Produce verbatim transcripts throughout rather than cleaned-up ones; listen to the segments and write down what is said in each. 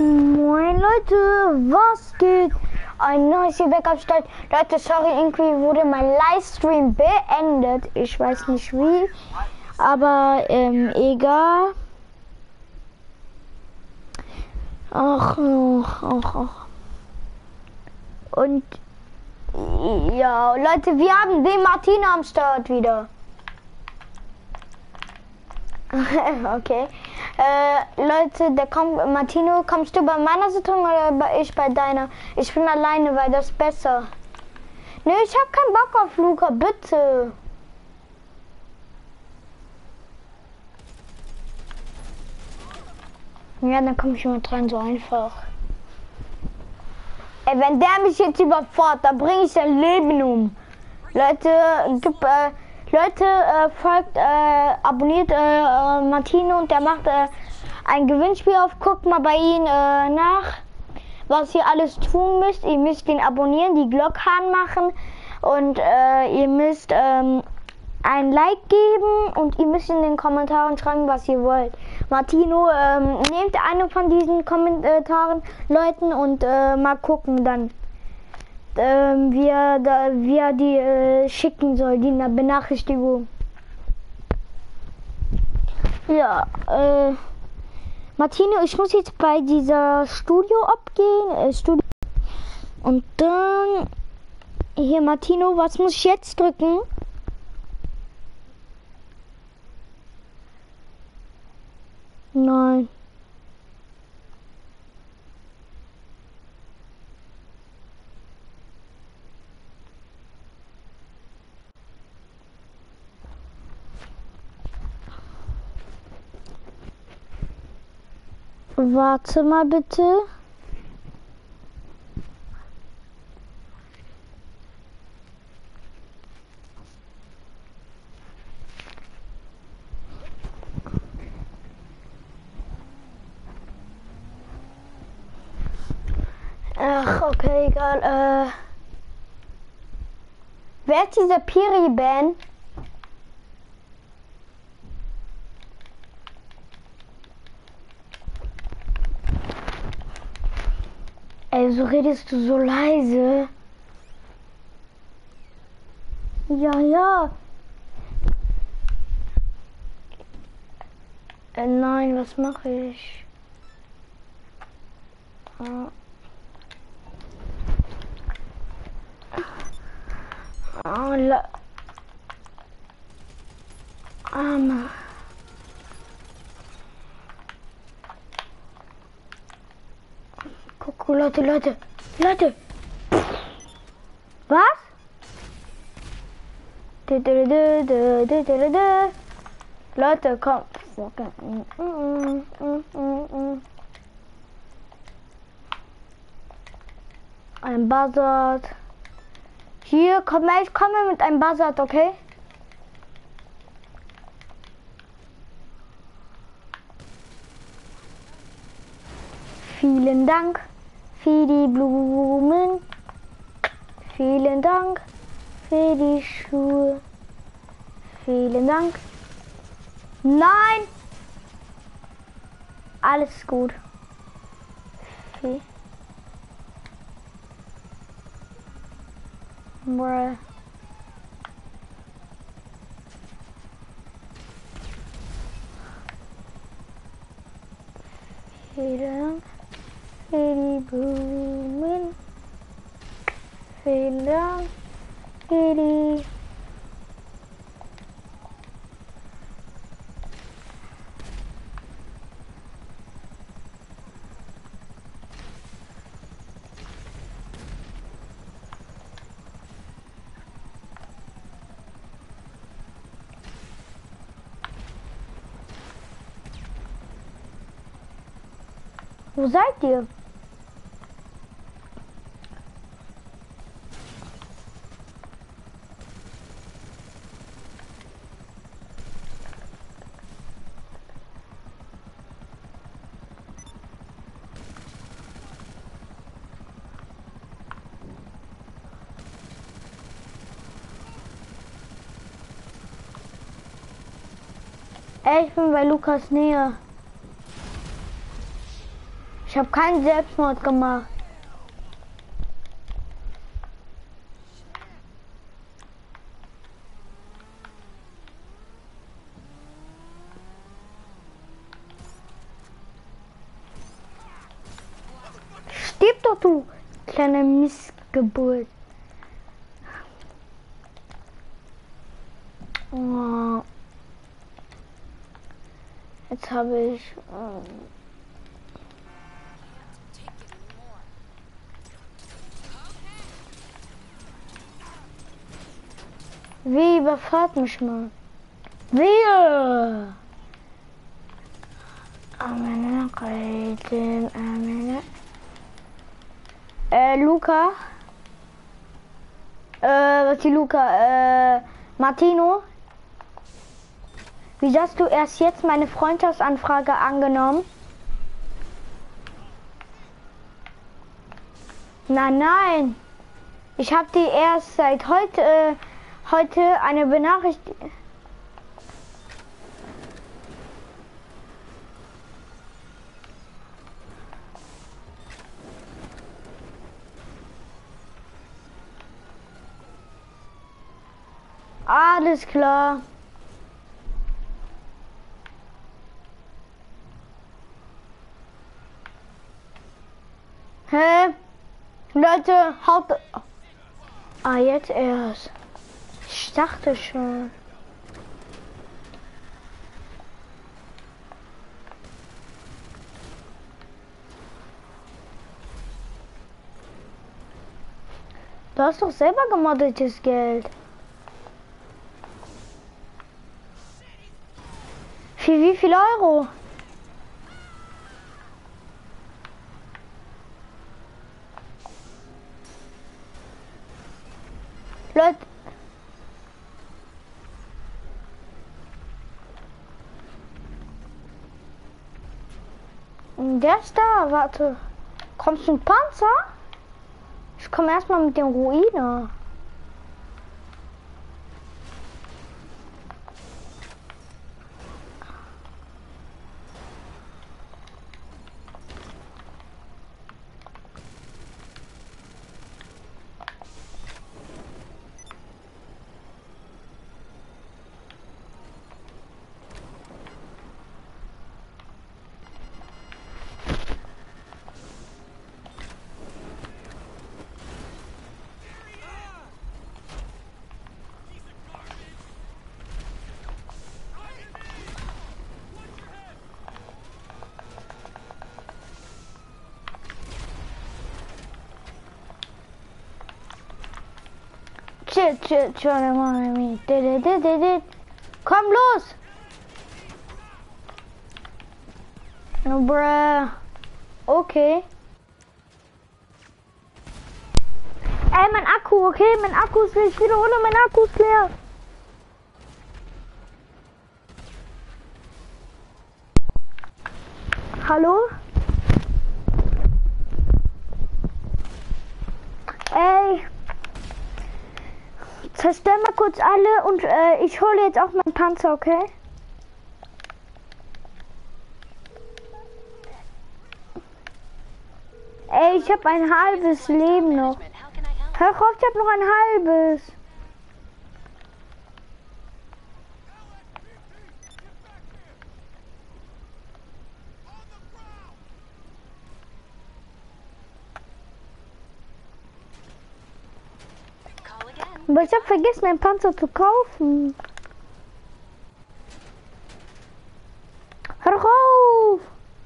Moin Leute, was geht? Ein neues Event am Start. Leute, sorry, irgendwie wurde mein Livestream beendet. Ich weiß nicht wie, aber ähm, egal. Ach, ach, ach, ach. Und ja, Leute, wir haben den Martin am Start wieder. Okay. Äh, Leute, der kommt, Martino, kommst du bei meiner Sitzung oder bei, ich bei deiner? Ich bin alleine, weil das ist besser. Ne, ich hab keinen Bock auf Luca, bitte. Ja, dann komme ich immer dran, so einfach. Ey, wenn der mich jetzt überfordert, dann bringe ich sein Leben um. Leute, gib, äh, Leute, äh, folgt, äh, abonniert äh, Martino und der macht äh, ein Gewinnspiel auf. Guckt mal bei ihm äh, nach, was ihr alles tun müsst. Ihr müsst ihn abonnieren, die Glocke anmachen und äh, ihr müsst ähm, ein Like geben und ihr müsst in den Kommentaren schreiben, was ihr wollt. Martino, ähm, nehmt einen von diesen Kommentaren, Leuten und äh, mal gucken dann. Ähm, wie, er da, wie er die äh, schicken soll, die Benachrichtigung. Ja, äh, Martino, ich muss jetzt bei dieser Studio abgehen. Äh, Studio. Und dann, hier Martino, was muss ich jetzt drücken? Nein. Warte mal bitte. Ach, okay, egal. Äh, wer ist dieser Piri-Band? Ey, so redest du so leise. Ja, ja. Äh, nein, was mache ich? Ah. Oh, la Arme. Guck, Leute, Leute, Leute. Was? Leute, komm. Ein Buzzard. Hier, komm, ich komme mit einem Buzzard, okay? Vielen Dank für die Blumen. Vielen Dank für die Schuhe. Vielen Dank. Nein! Alles gut. Okay. Bruh. Vielen Dank für die Blumen. Vielen Dank für die Wo seid ihr? Ey, ich bin bei Lukas Nähe. Ich habe keinen Selbstmord gemacht. Stirb doch, du kleine Missgeburt. Oh. Jetzt habe ich... Ähm Wie überfahrt mich mal? Wehe! Amene, Reden, Amene. Äh, Luca. Äh, was die Luca? Äh, Martino. Wie hast du erst jetzt meine Freundschaftsanfrage angenommen? Nein, nein. Ich habe die erst seit heute, äh, heute eine Benachrichtigung. Alles klar. Hä? Leute, haut... Ah, jetzt erst. Ich dachte schon. Du hast doch selber gemoddetes Geld. Für wie viel Euro? Leute. Der ist da, warte. Kommst du ein Panzer? Ich komme erstmal mit dem Ruine. Chill, chill, chill, mommy. Komm los! No, bruh. Okay. Ey, mein Akku, okay? Mein Akku ist leer. Ich wiederhole, mein Akku ist leer. Hallo? Ey. Zerstör mal kurz alle und äh, ich hole jetzt auch meinen Panzer, okay? Ey, ich habe ein halbes Leben noch. Hör auf, ich habe noch ein halbes. Aber ich habe vergessen, einen Panzer zu kaufen. Hör doch auf!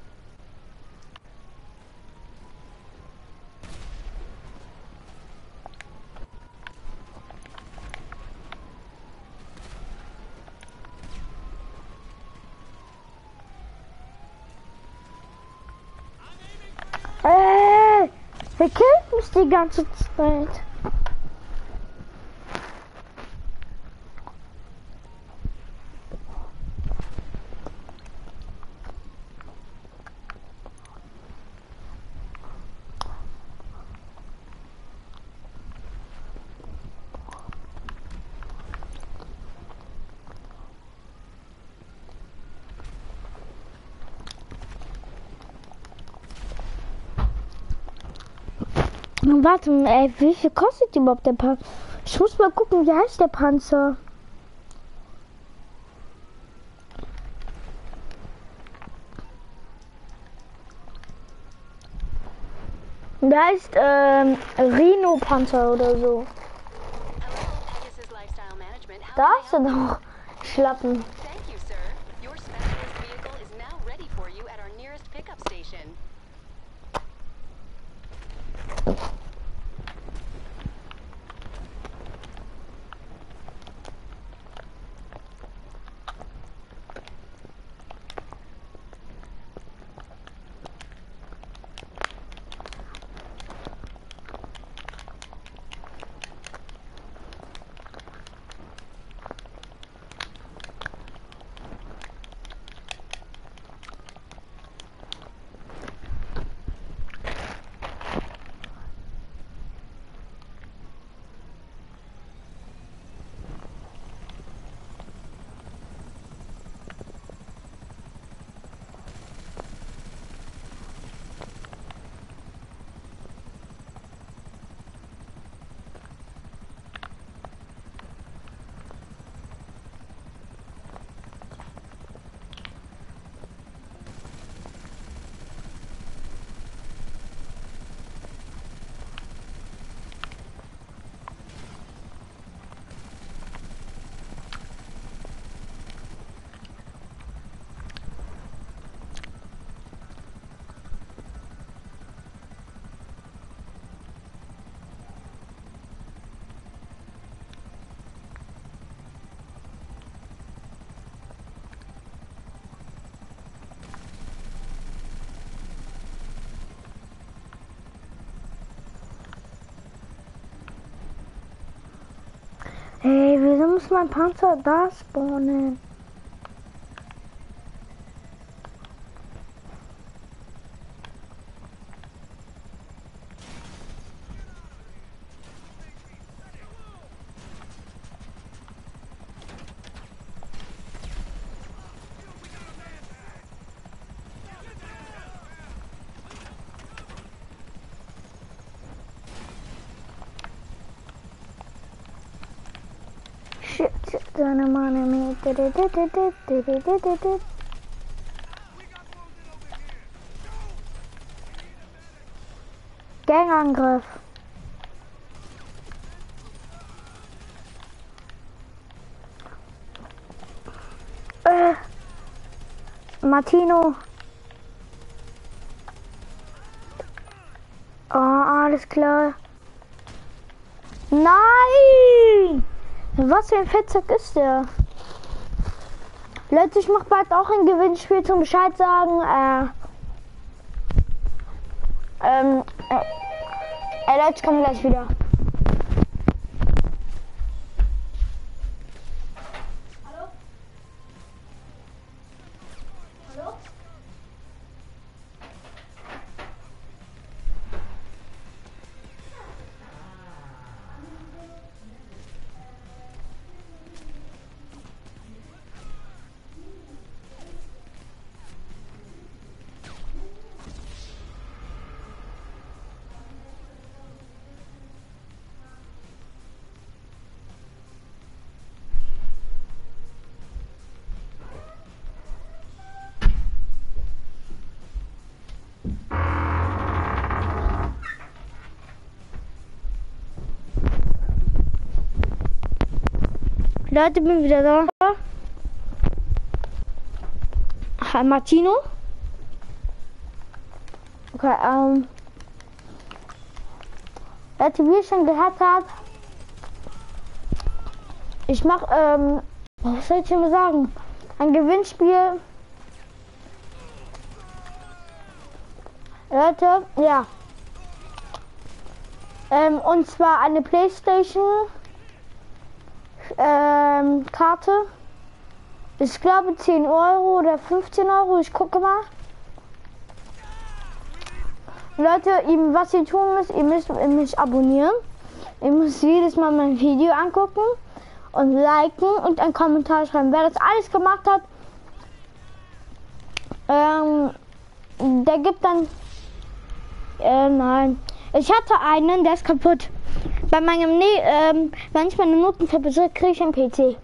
Äh, wer killt mich die ganze Zeit? Warte, ey, wie viel kostet überhaupt der Panzer? Ich muss mal gucken, wie heißt der Panzer? Der heißt ähm, Rhino-Panzer oder so. Da ist er doch. Schlappen. Hey, wieso muss mein Panzer da spawnen? Shit, shit, seine Mann, me. Gangangriff. Äh, Martino. Oh, alles klar. Nein! Was für ein Fettsack ist der? Leute, ich mach bald auch ein Gewinnspiel zum Bescheid sagen. Äh, ähm, äh, äh, Leute, ich komme gleich wieder. Hallo? Hallo? Leute, bin wieder da. Hi, Martino. Okay, ähm. Leute, wie ihr schon gehört habt, ich mach, ähm, was soll ich denn mal sagen? Ein Gewinnspiel. Leute, ja. Ähm, und zwar eine PlayStation ähm, Karte. Ich glaube zehn Euro oder fünfzehn Euro. Ich gucke mal. Leute, eben, was ihr tun müsst, ihr müsst mich abonnieren. Ihr müsst jedes Mal mein Video angucken und liken und einen Kommentar schreiben. Wer das alles gemacht hat, ähm, der gibt dann, äh, nein, Ich hatte einen, der ist kaputt. Bei meinem, nee, ähm, wenn ich meine Noten verbessere, kriege ich einen P C.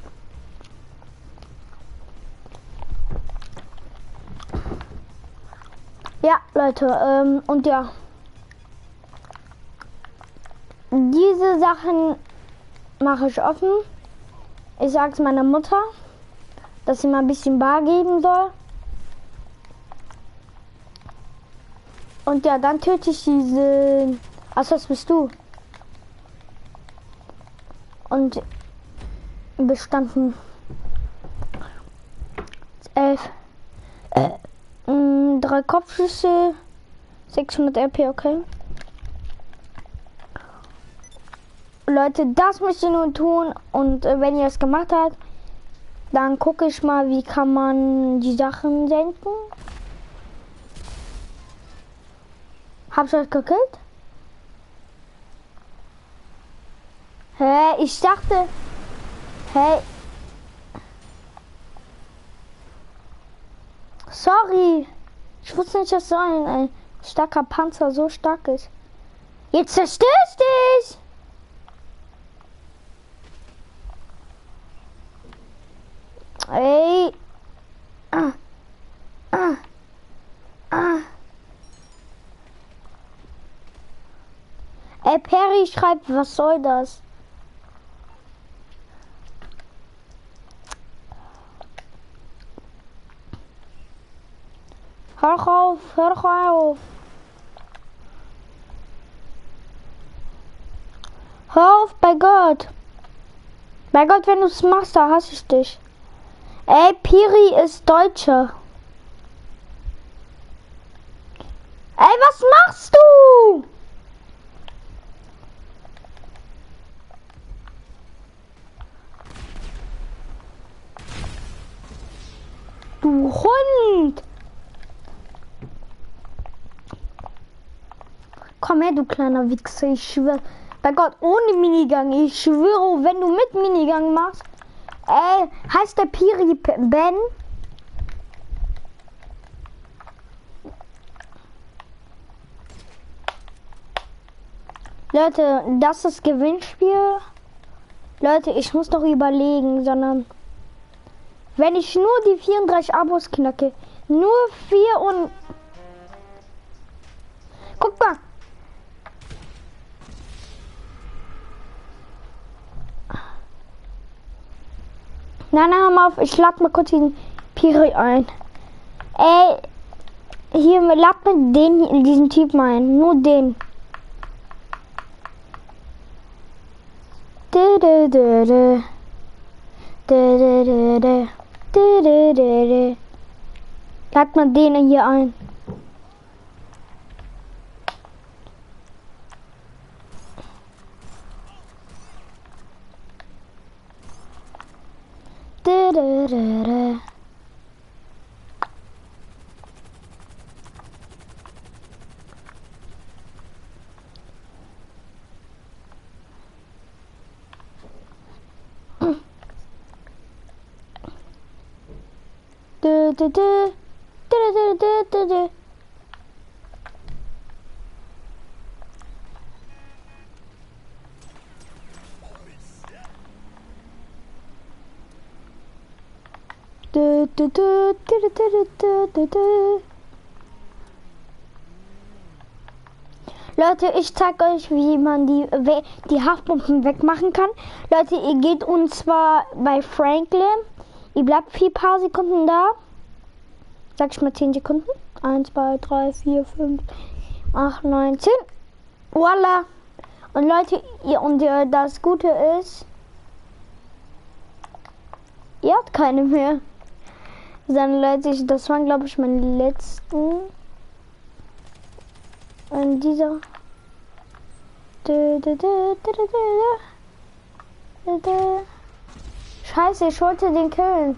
Ja, Leute, ähm, und ja. Diese Sachen mache ich offen. Ich sage es meiner Mutter, dass sie mal ein bisschen bar geben soll. Und ja, dann töte ich diese... Achso, das bist du. Und bestanden. Elf. Äh. Mh, drei Kopfschüsse. sechshundert R P, okay. Leute, das müsst ihr nun tun. Und äh, wenn ihr es gemacht habt, dann gucke ich mal, wie kann man die Sachen senken. Hab ich euch gekillt? Hä, hey, ich dachte... Hey. Sorry. Ich wusste nicht, dass so ein, ein starker Panzer so stark ist. Jetzt zerstörst dich! Ey. Ah. Ah. Ah. Ey, Perry schreibt, was soll das? Hör doch auf, hör doch auf. Hör auf, bei Gott. Bei Gott, wenn du es machst, da hasse ich dich. Ey, Piri ist Deutscher. Ey, was machst du? Du Hund! Komm her, du kleiner Wichser, ich schwöre. Bei Gott, ohne Minigang. Ich schwöre, wenn du mit Minigang machst. Ey, heißt der Piri Ben? Leute, das ist Gewinnspiel. Leute, ich muss doch überlegen, sondern wenn ich nur die vierunddreißig Abos knacke, nur vier und... Guck mal. Nein, nein, hör mal auf, ich lad mal kurz den Piri ein. Ey, hier, lad mal den, diesen Typ ein, nur den. Du, du, du, du. Du, du, du, du. Du, du, du, du. Lad mal den hier ein. Du, du, du, du. Du, du, du. Du, du, du, du, du. Du, du, du, du, du, du, du, du. Leute, ich zeige euch, wie man die, die Haftbomben wegmachen kann. Leute, ihr geht und zwar bei Franklin. Ihr bleibt vier paar Sekunden da. Sag ich mal zehn Sekunden. eins, zwei, drei, vier, fünf, acht, neun, zehn. Voila. Und Leute, ihr, und ihr, das Gute ist, ihr habt keine mehr. Dann Leute, das waren glaube ich meine letzten. Und dieser. Scheiße, ich wollte den killen.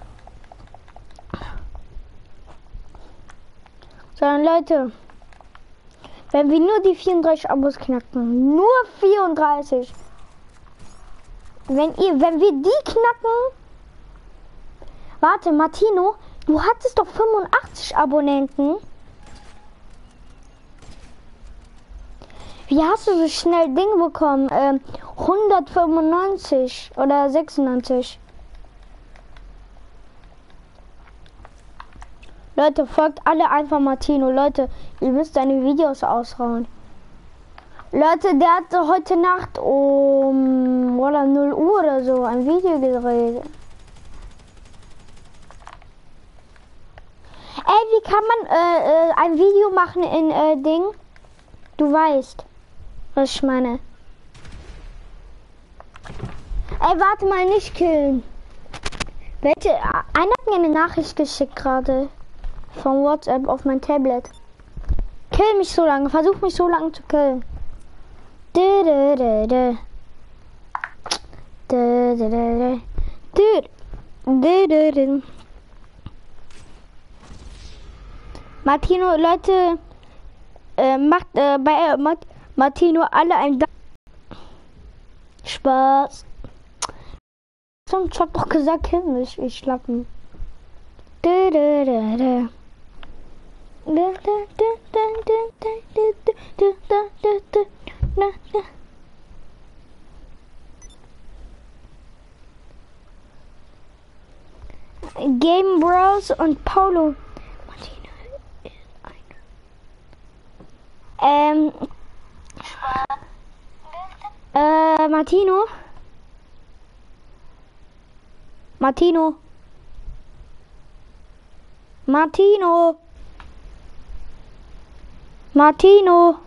Sondern Leute, wenn wir nur die vierunddreißig Abos knacken, nur vierunddreißig. Wenn ihr, wenn wir die knacken. Warte, Martino, du hattest doch fünfundachtzig Abonnenten. Wie hast du so schnell Ding bekommen? Ähm, hundertfünfundneunzig oder sechsundneunzig. Leute, folgt alle einfach Martino. Leute, ihr müsst deine Videos ausrauen. Leute, der hat heute Nacht um oder null Uhr oder so ein Video gedreht. Ey, wie kann man äh, äh, ein Video machen in äh, Ding? Du weißt, was ich meine. Ey, warte mal, nicht killen. Welche? Einer hat mir eine Nachricht geschickt gerade von WhatsApp auf mein Tablet. Kill mich so lange, versuch mich so lange zu killen. Du, du, du, du. Du, du, du, du. Du, du, du. Martino, Leute, äh, macht äh, bei äh, Mart Martino alle ein da Spaß. Ich hab doch gesagt, kill mich, ich schlappen. Du, du, du, du. Du, du, du, du, du, du, du, du, du, du, du, du. Game Bros und Paulo. Ähm. Äh, Martino. Martino. Martino. Martino.